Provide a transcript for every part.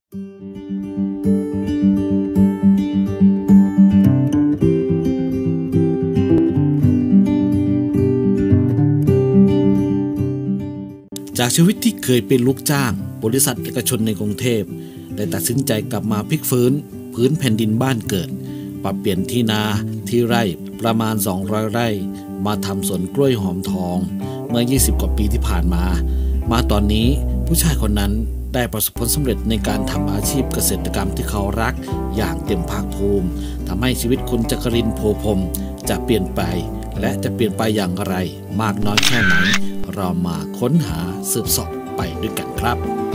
จากชีวิตที่เคยเป็นลูกจ้างบริษัทเอกชนในกรุงเทพได้ตัดสินใจกลับมาพลิกฟื้นพื้นแผ่นดินบ้านเกิดปรับเปลี่ยนที่นาที่ไร่ประมาณ200 ไร่มาทำสวนกล้วยหอมทองเมื่อ20 กว่าปีที่ผ่านมาตอนนี้ผู้ชายคนนั้นได้ประสบผลสำเร็จในการทำอาชีพเกษตรกรรมที่เขารักอย่างเต็มภาคภูมิทำให้ชีวิตคุณจักรินทร์ โพพรหมจะเปลี่ยนไปและจะเปลี่ยนไปอย่างไรมากน้อยแค่ไหนเรามาค้นหาสืบเสาะไปด้วยกันครับ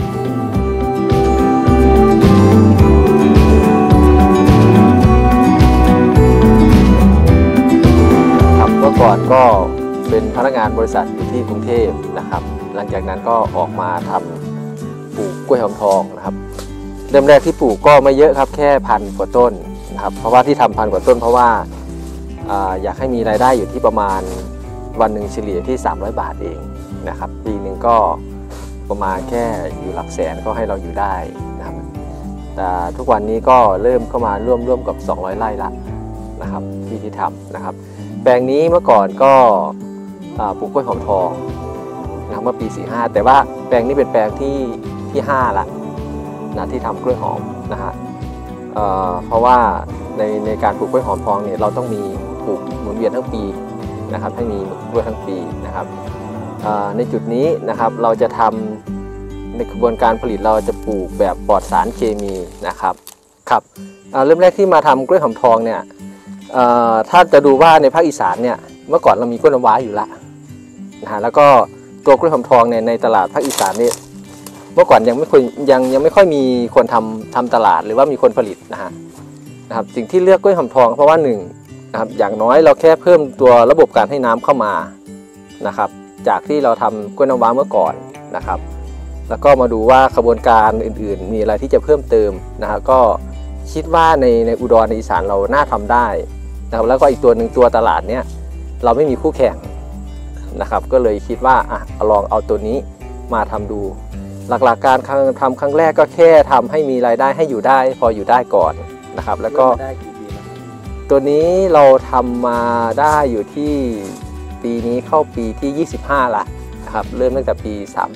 เมื่อก่อนก็เป็นพนักงานบริษัทอยู่ที่กรุงเทพนะครับหลังจากนั้นก็ออกมาทำปลูกกล้วยหอมทองนะครับเริ่มแรกที่ปลูกก็ไม่เยอะครับแค่1,000 กว่าต้นนะครับเพราะว่าที่ทำ1,000 กว่าต้นเพราะว่าอยากให้มีรายได้อยู่ที่ประมาณวันหนึ่งเฉลี่ยที่300 บาทเองนะครับปีหนึ่งก็ประมาณแค่อยู่หลักแสนก็ให้เราอยู่ได้นะครับแต่ทุกวันนี้ก็เริ่มเข้ามาร่วมกับ200 ไร่ละนะครับที่ทำนะครับแปลงนี้เมื่อก่อนก็ปลูกกล้วยหอมทองนะเมื่อปี45แต่ว่าแปลงนี้เป็นแปลงที่5ละนะที่ทำกล้วยหอมนะฮะเพราะว่าในการปลูกกล้วยหอมทองเนี่ยเราต้องมีปลูกหมุนเวียนทั้งปีนะครับให้มีกล้วยทั้งปีนะครับในจุดนี้นะครับเราจะทำในกระบวนการผลิตเราจะปลูกแบบปลอดสารเคมีนะครับเริ่มแรกที่มาทำกล้วยหอมทองเนี่ยถ้าจะดูว่าในภาคอีสานเนี่ยเมื่อก่อนเรามีกล้วยน้ำว้าอยู่ละนะฮะแล้วก็ตัวกล้วยหอมทองเนี่ยในตลาดภาคอีสานเนี่ยเมื่อก่อนยังไม่ค่อยมีคนทำตลาดหรือว่ามีคนผลิตนะครับสิ่งที่เลือกกล้วยหอมทองเพราะว่า1นะครับอย่างน้อยเราแค่เพิ่มตัวระบบการให้น้ำเข้ามานะครับจากที่เราทำกล้วยน้ำว้าเมื่อก่อนนะครับแล้วก็มาดูว่ากระบวนการอื่นๆมีอะไรที่จะเพิ่มเติมนะครับก็คิดว่าในอุดรในอีสานเราน่าทำได้นะครับแล้วก็อีกตัวหนึ่งตัวตลาดเนี้ยเราไม่มีคู่แข่งนะครับก็เลยคิดว่าลองเอาตัวนี้มาทำดูหลักๆการทำครั้งแรกก็แค่ทำให้มีรายได้ให้อยู่ได้พออยู่ได้ก่อนนะครับแล้วก็ตัวนี้เราทำมาได้อยู่ที่ปีนี้เข้าปีที่25ละนะครับเริ่มตั้งแต่ปี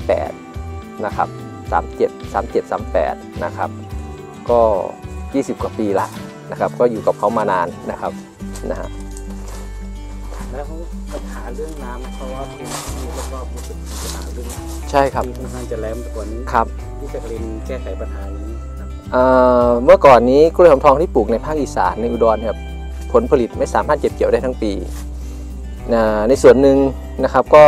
38นะครับ37 38นะครับก็20 กว่าปีละนะครับก็อยู่กับเขามานานนะครับแล้วปัญหาเรื่องน้ำเพราะว่าพื้นที่รอบๆรู้สึกมีปัญหาเรื่องใช่ครับที่ค่อนข้างจะแล้งกว่านี้ครับที่จะเรียนแก้ไขปัญหานี้เมื่อก่อนนี้กล้วยหอมทองที่ปลูกในภาคอีสานในอุดรครับผลผลิตไม่สามารถเก็บเกี่ยวได้ทั้งปีในส่วนหนึ่งนะครับก็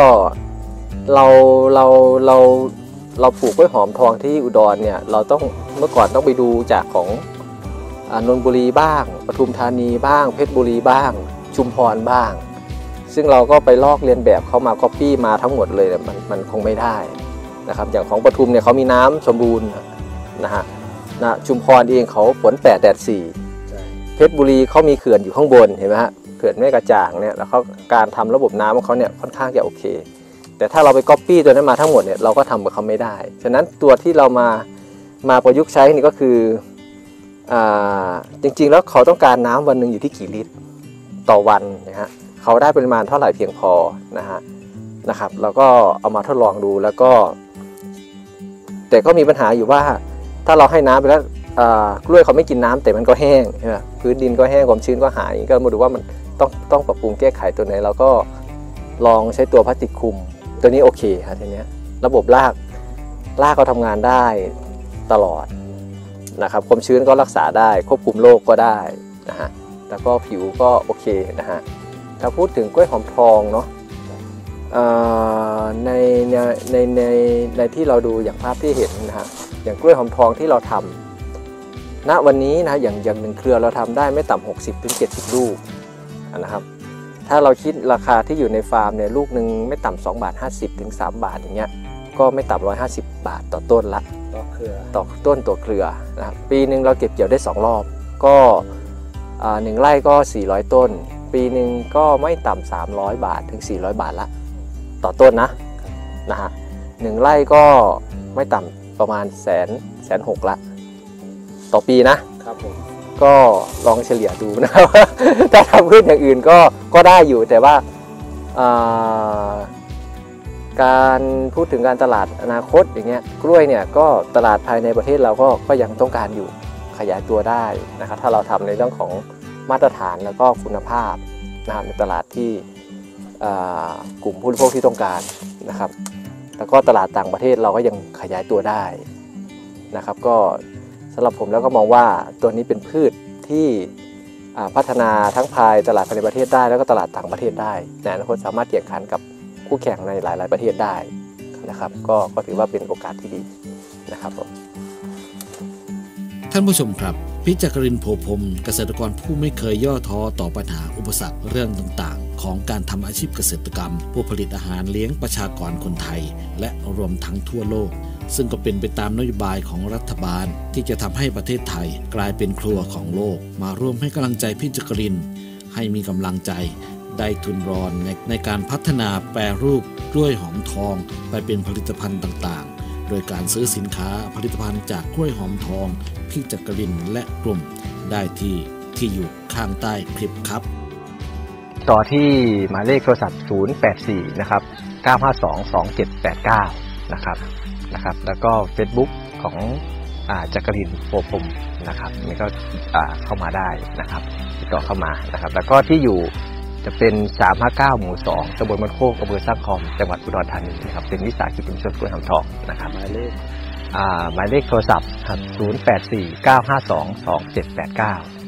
เราปลูกกล้วยหอมทองที่อุดรเนี่ยเราต้องเมื่อก่อนต้องไปดูจากของนนทบุรีบ้างปทุมธานีบ้างเพชรบุรีบ้างชุมพรบ้างซึ่งเราก็ไปลอกเลียนแบบเขามาก๊อปปี้มาทั้งหมดเลยมันคงไม่ได้นะครับอย่างของปทุมเนี่ยเขามีน้ำสมบูรณ์ชุมพรเองเขาฝน8 แดด 4เพชรบุรีเขามีเขื่อนอยู่ข้างบนเห็นไหมฮะเขื่อนแม่กระจ่างเนี่ยแล้วเขาการทำระบบน้ำของเขาเนี่ยค่อนข้างจะโอเคแต่ถ้าเราไปก๊อปปี้ตัวนั้นมาทั้งหมดเนี่ยเราก็ทำกับเขาไม่ได้ฉะนั้นตัวที่เรามาประยุกต์ใช้นี่ก็คือจริงๆแล้วเขาต้องการน้ำวันหนึ่งอยู่ที่กี่ลิตรต่อวันนะฮะเขาได้ปริมาณเท่าไหร่เพียงพอนะครับเราก็เอามาทดลองดูแล้วก็แต่ก็มีปัญหาอยู่ว่าถ้าเราให้น้ำไปแล้วกล้วยเขาไม่กินน้ำแต่มันก็แห้งใช่ไหมพื้นดินก็แห้งความชื้นก็หายก็มาดูว่ามันต้องปรับปรุงแก้ไขตัวไหนเราก็ลองใช้ตัวพลาสติกคลุมตัวนี้โอเคครับทีนี้ระบบรากเขาทำงานได้ตลอดนะครับความชื้นก็รักษาได้ควบคุมโรคก็ได้นะฮะแล้วก็ผิวก็โอเคนะฮะถ้าพูดถึงกล้วยหอมทองเนาะในที่เราดูอย่างภาพที่เห็นนะฮะอย่างกล้วยหอมทองที่เราทำณวันนี้นะอย่าง1 เครือเราทำได้ไม่ต่ำ60 ถึง 70 ลูกนะครับถ้าเราคิดราคาที่อยู่ในฟาร์มเนี่ยลูกหนึ่งไม่ต่ำ2.50 ถึง 3 บาทอย่างเงี้ยก็ไม่ต่ำ150 บาทต่อต้นละต่อต้นตัวเครือนะครับปีหนึ่งเราเก็บเกี่ยวได้2 รอบก็1 ไร่ก็400 ต้นปีหนึ่งก็ไม่ต่ำ300 บาทถึง400 บาทละต่อต้นนะฮะ1 ไร่ก็ไม่ต่ำประมาณ160,000ละต่อปีนะครับผมก็ลองเฉลี่ยดูนะครับ ถ้าทำพืชอย่างอื่นก็ได้อยู่แต่ว่าการพูดถึงการตลาดอนาคตอย่างเงี้ยกล้วยเนี่ยก็ตลาดภายในประเทศเราก็ยังต้องการอยู่ขยายตัวได้นะครับถ้าเราทำในเรื่องของมาตรฐานแล้วก็คุณภาพนะครับในตลาดที่กลุ่มผู้บริโภคที่ต้องการนะครับแล้วก็ตลาดต่างประเทศเราก็ยังขยายตัวได้นะครับก็สำหรับผมแล้วก็มองว่าตัวนี้เป็นพืชที่พัฒนาทั้งภายตลาดภายในประเทศได้แล้วก็ตลาดต่างประเทศได้ในอนาคตสามารถแข่งขันกับคู่แข่งในหลายๆประเทศได้นะครับก็ถือว่าเป็นโอกาสที่ดีนะครับผมท่านผู้ชมครับพี่จักรินทร์โพพรหมเกษตรกรผู้ไม่เคยย่อท้อต่อปัญหาอุปสรรคเรื่องต่างๆของการทำอาชีพเกษตรกรรมผู้ผลิตอาหารเลี้ยงประชากรคนไทยและรวมทั้งทั่วโลกซึ่งก็เป็นไปตามนโยบายของรัฐบาลที่จะทำให้ประเทศไทยกลายเป็นครัวของโลกมาร่วมให้กำลังใจพี่จักรินทร์ให้มีกำลังใจได้ทุนรอนในการพัฒนาแปรรูปกล้วยหอมทองไปเป็นผลิตภัณฑ์ต่างๆโดยการซื้อสินค้าผลิตภัณฑ์จากกล้วยหอมทองพี่จักรินทร์และกลุ่มได้ที่อยู่ข้างใต้คลิปครับต่อที่หมายเลขโทรศัพท์084นะครับ9522789นะครับแล้วก็ Facebook ของจักรินทร์โพพรหมนะครับนี่ก็เข้ามาได้นะครับติดต่อเข้ามานะครับแล้วก็ที่อยู่จะเป็น359หมู่2ตำบลบ้านโคกอำเภอสร้างคอมจังหวัดอุดรธานีนะครับเป็นวิสาหกิจชุมชนกล้วยหอมทองนะครับหมายเลขโทรศัพท์ครับ084 952 2789